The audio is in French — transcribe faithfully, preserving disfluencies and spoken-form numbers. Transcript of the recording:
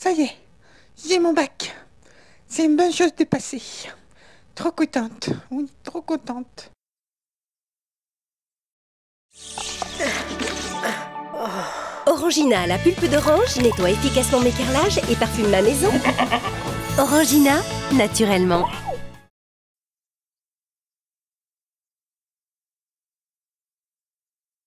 Ça y est, j'ai mon bac. C'est une bonne chose de passer. Trop contente, oui, trop contente. Orangina, la pulpe d'orange, nettoie efficacement mes carrelages et parfume ma maison. Orangina, naturellement.